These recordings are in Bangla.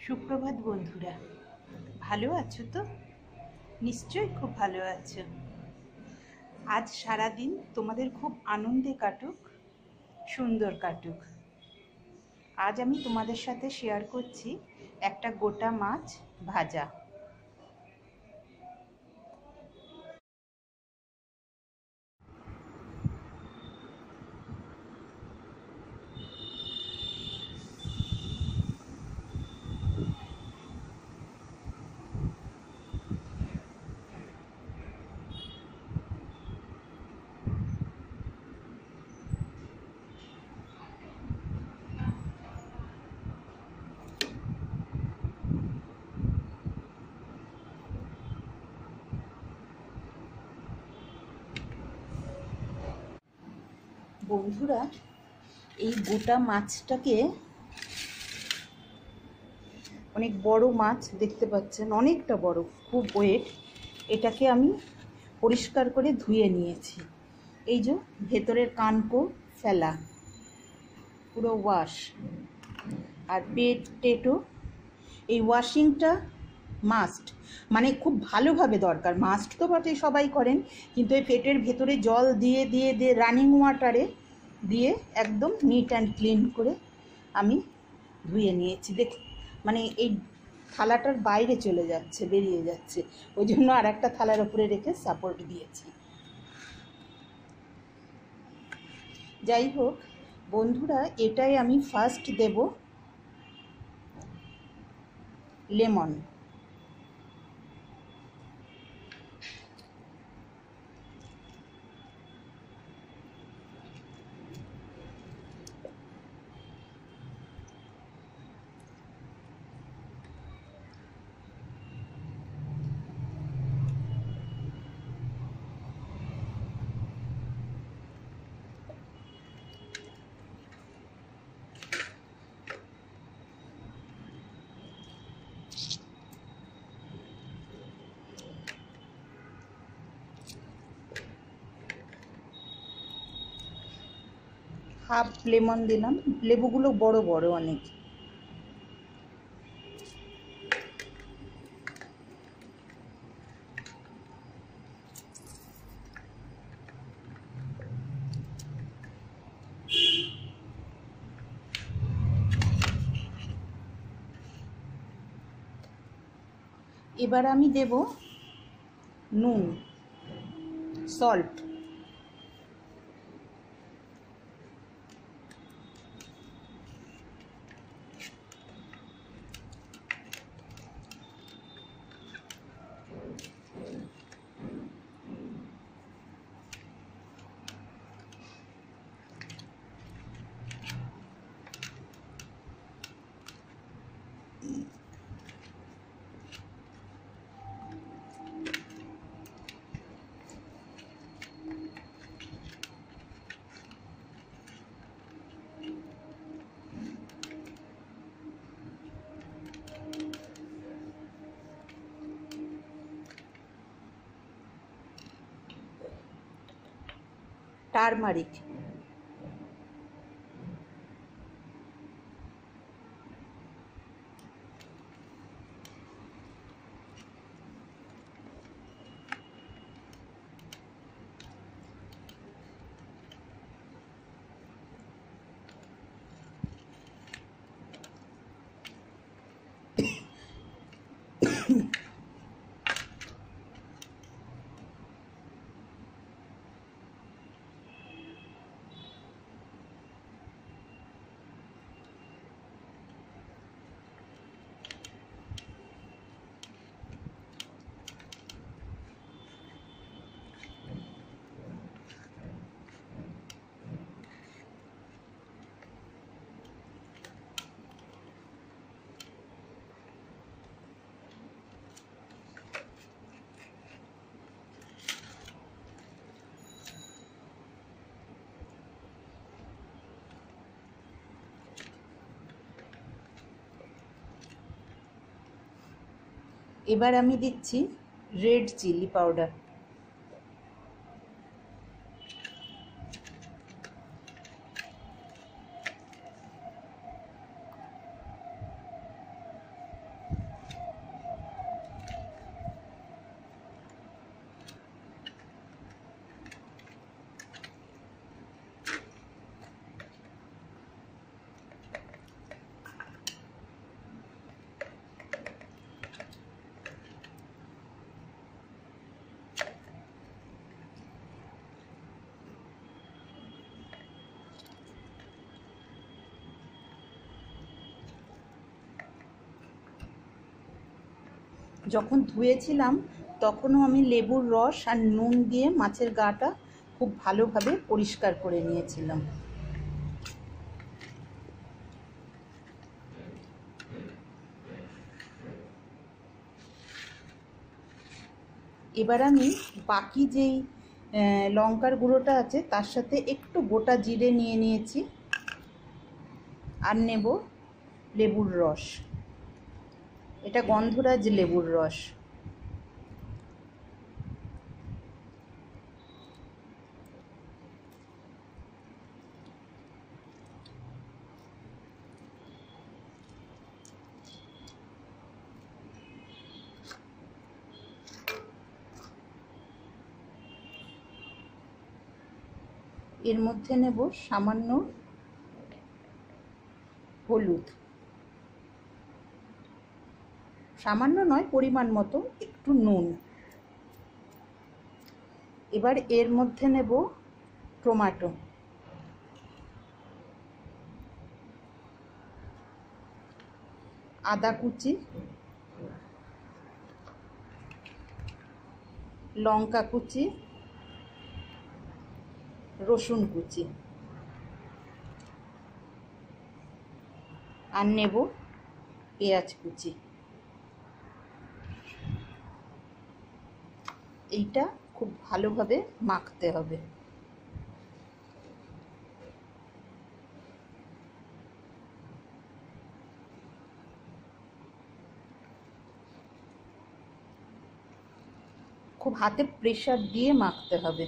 সুপ্রভাত বন্ধুরা, ভালো আছো তো? নিশ্চয়ই খুব ভালো আছো। আজ সারাদিন তোমাদের খুব আনন্দে কাটুক, সুন্দর কাটুক। আজ আমি তোমাদের সাথে শেয়ার করছি একটা গোটা মাছ ভাজা। বন্ধুরা, এই গোটা মাছটাকে, অনেক বড় মাছ দেখতে পাচ্ছেন, অনেকটা বড়, খুব ওয়েট। এটাকে আমি পরিষ্কার করে ধুয়ে নিয়েছি। এই যে ভেতরের কানকো ফেলা, পুরো ওয়াশ। আর পেট টেটও, এই ওয়াশিংটা মাস্ট, মানে খুব ভালোভাবে দরকার। মাস্ট তো বটে, সবাই করেন, কিন্তু এই পেটের ভেতরে জল দিয়ে দিয়ে দিয়ে রানিং ওয়াটারে দিয়ে একদম নিট অ্যান্ড ক্লিন করে আমি ধুয়ে নিয়েছি। মানে এই থালাটার বাইরে চলে যাচ্ছে, বেরিয়ে যাচ্ছে, ওই জন্য আর একটা থালার ওপরে রেখে সাপোর্ট দিয়েছি। যাই হোক বন্ধুরা, এটাই আমি ফার্স্ট দেব লেমন। হাফ লেমন দিলাম, লেবুগুলো বড় বড় অনেক। এবার আমি দেব নুন, সল্ট। টারমারিক। এবার আমি দিচ্ছি রেড চিলি পাউডার। যখন ধুয়েছিলাম তখনও আমি লেবুর রস আর নুন দিয়ে মাছের গাটা খুব ভালোভাবে পরিষ্কার করে নিয়েছিলাম। এবার আমি বাকি যেই লঙ্কার গুঁড়োটা আছে তার সাথে একটু গোটা জিরে নিয়ে নিয়েছি আর নেব লেবুর রস। এটা গন্ধরাজ লেবুর রস। এর মধ্যে নেব সামান্য হলুদ, সামান্য নয় পরিমাণ মতো একটু নুন। এবার এর মধ্যে নেব টমেটো, আদা কুচি, লঙ্কা কুচি, রসুন কুচি আর নেব পেঁয়াজ কুচি। এইটা খুব ভালোভাবে মাখতে হবে। খুব হাতে প্রেসার দিয়ে মাখতে হবে,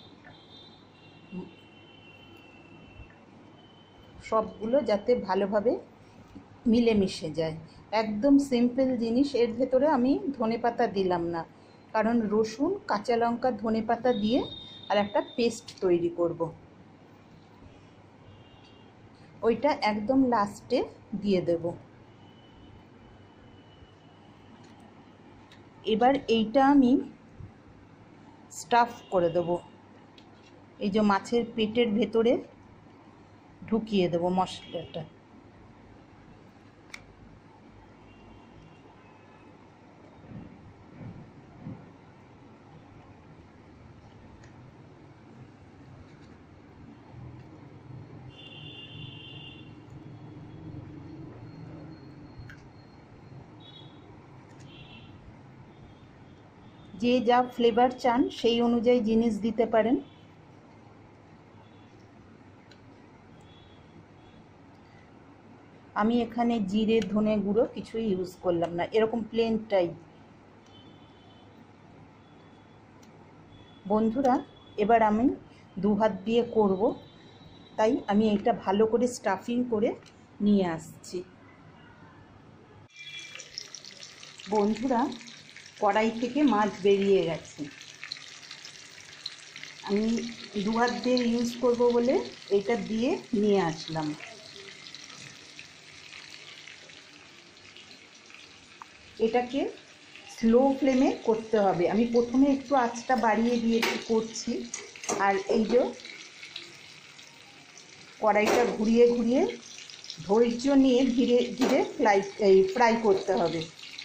সবগুলো যাতে ভালোভাবে মিলেমিশে যায়। একদম সিম্পল জিনিস। এর ভেতরে আমি ধনেপাতা দিলাম না, কারণ রসুন, কাঁচা লঙ্কা, ধনেপাতা দিয়ে আর একটা পেস্ট তৈরি করব, ওইটা একদম লাস্টে দিয়ে দেব। এবার এইটা আমি স্টাফ করে দেব, এই যে মাছের পেটের ভেতরে ঢুকিয়ে দেব মশলাটা। যে যা ফ্লেভার চান সেই অনুযায়ী জিনিস দিতে পারেন। আমি এখানে জিরে ধনে গুঁড়ো কিছুই ইউজ করলাম না, এরকম প্লেনটাই। বন্ধুরা, এবার আমি দু হাত দিয়ে করব, তাই আমি এটা ভালো করে স্টাফিং করে নিয়ে আসছি। বন্ধুরা, কড়াই থেকে মাছ বেরিয়ে গেছে। আমি দু হাত দিয়ে ইউজ করব বলে এটা দিয়ে নিয়ে আসলাম। এটাকে স্লো ফ্লেমে করতে হবে। আমি প্রথমে একটু আঁচটা বাড়িয়ে দিয়ে করছি, আর এই যে কড়াইটা ঘুরিয়ে ঘুরিয়ে ধৈর্য নিয়ে ধীরে ধীরে ফ্রাই করতে হবে।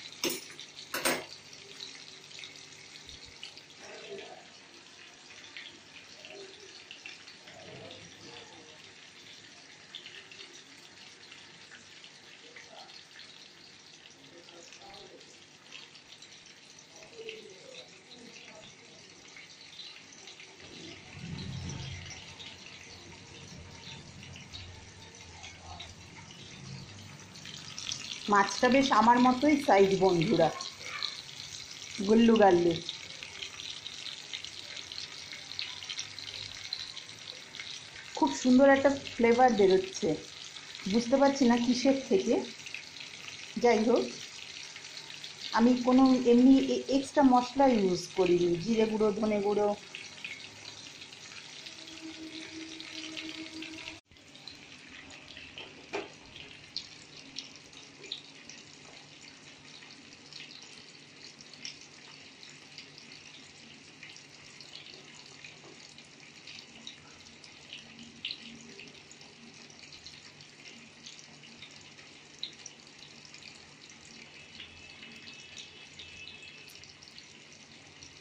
মাছটা বেশ আমার মতোই সাইজ বন্ধুরা, গুল্লু গাল্লু। খুব সুন্দর একটা ফ্লেভার বেরোচ্ছে, বুঝতে পারছি না কিসের থেকে। যাই হোক, আমি কোনো এমনি এক্সট্রা মশলা ইউজ করিনি, জিরে গুঁড়ো, ধনে গুঁড়ো।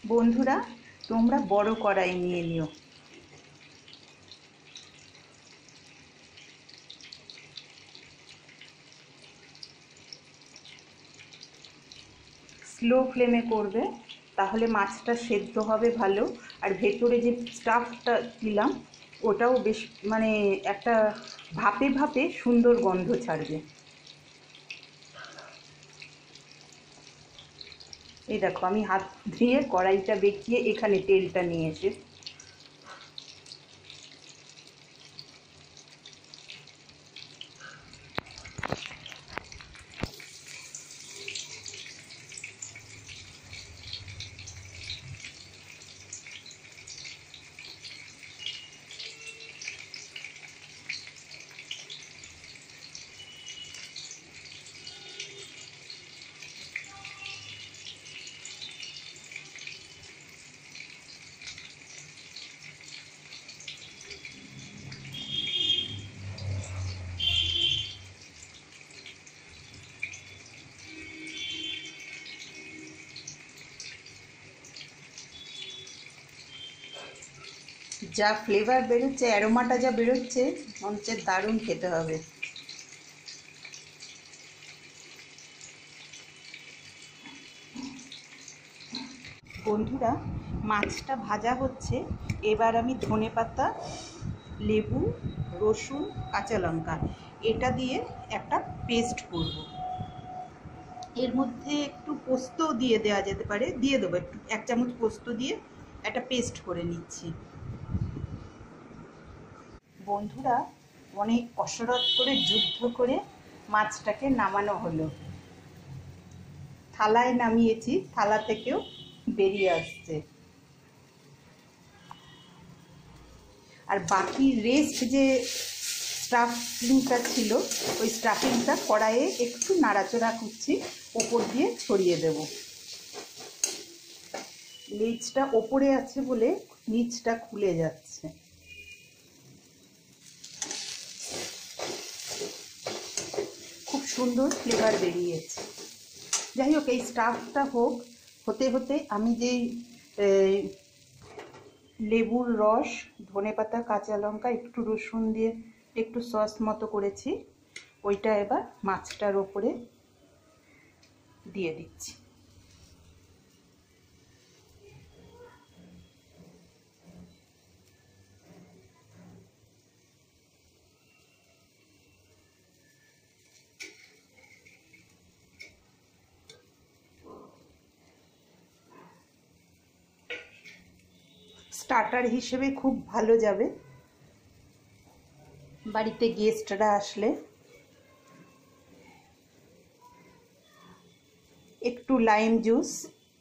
বন্ধুরা, তোমরা বড় কড়াই নিয়ে নিও। স্লো ফ্লেমে করবে, তাহলে মাছটা সেদ্ধ হবে ভালো। আর ভেতরে যে স্টাফটা দিলাম ওটাও বেশ মানে একটা ভাপে ভাপে সুন্দর গন্ধ ছাড়বে। এই দেখো, আমি হাত ধুয়ে কড়াইটা বেঁকিয়ে এখানে তেলটা নিয়ে এসে যা ফ্লেভার বেরোচ্ছে, অ্যারোমাটা যা বেরোচ্ছে, মনে হচ্ছে দারুণ খেতে হবে। বন্ধুরা, মাছটা ভাজা হচ্ছে। এবার আমি ধনেপাতা, লেবু, রসুন, কাঁচা লঙ্কা এটা দিয়ে একটা পেস্ট করব। এর মধ্যে একটু পোস্তও দিয়ে দেওয়া যেতে পারে, দিয়ে দেবো একটু, 1 চামচ পোস্ত দিয়ে একটা পেস্ট করে নিচ্ছি। বন্ধুরা, অনেক কসরত করে যুদ্ধ করে মাছটাকে নামানো হলো। থালায় নামিয়েছি, থালা থেকেও বেরিয়ে আসছে। আর বাকি রেস্ট যে স্টাফিংটা ছিল, ওই স্টাফিংটা কড়াইয়ে একটু নাড়াচড়া করছি, ওপর দিয়ে ছড়িয়ে দেব। লেজটা ওপরে আছে বলে নিচটা খুলে যাচ্ছে। খুব সুন্দর ফ্লেভার বেরিয়েছে। যাই হোক, এই স্টাফটা হতে হতে আমি যেই লেবুর রস, ধনেপাতা, কাঁচা লঙ্কা, একটু রসুন দিয়ে একটু সস মতো করেছি, ওইটা এবার মাছটার ওপরে দিয়ে দিচ্ছি। স্টার্টার হিসেবে খুব ভালো যাবে বাড়িতে গেস্টরা আসলে। একটু লাইম জুস,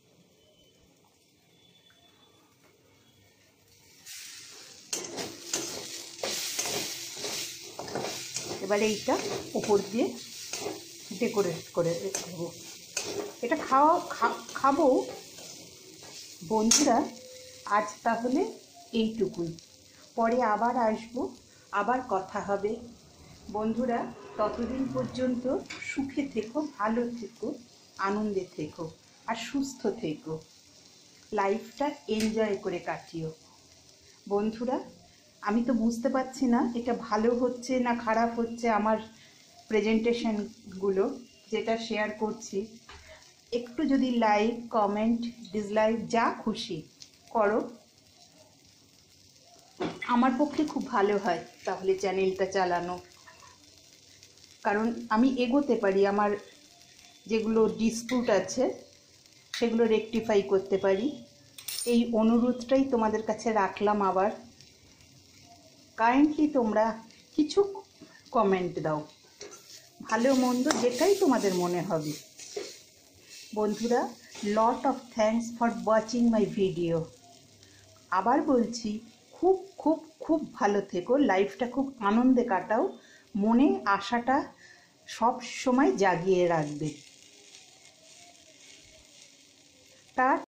এবারে এইটা উপর দিয়ে ডেকোরেট করে দেবো। এটা খাবো। বন্ধুরা, আজ তাহলে এইটুকুই। পরে আবার আসবো, আবার কথা হবে। বন্ধুরা, ততদিন পর্যন্ত সুখে থেকো, ভালো থেকো, আনন্দে থেকো আর সুস্থ থেকো। লাইফটা এনজয় করে কাটিও। বন্ধুরা, আমি তো বুঝতে পারছি না এটা ভালো হচ্ছে না খারাপ হচ্ছে। আমার প্রেজেন্টেশনগুলো যেটা শেয়ার করছি, একটু যদি লাইক, কমেন্ট, ডিসলাইক যা খুশি করো, আমার পক্ষে খুব ভালো হয় তাহলে চ্যানেলটা চালানো। কারণ আমি এগোতে পারি, আমার যেগুলো ডিসপুট আছে সেগুলো রেকটিফাই করতে পারি। এই অনুরোধটাই তোমাদের কাছে রাখলাম। আবার কাইন্ডলি তোমরা কিছু কমেন্ট দাও, ভালো মন্দ যেটাই তোমাদের মনে হবে। বন্ধুরা, lot of thanks for watching my video. আবার বলছি, খুব খুব খুব ভালো থেকো, লাইফটা খুব আনন্দে কাটাও, মনে আশাটা সব সময় জাগিয়ে রাখবে। টা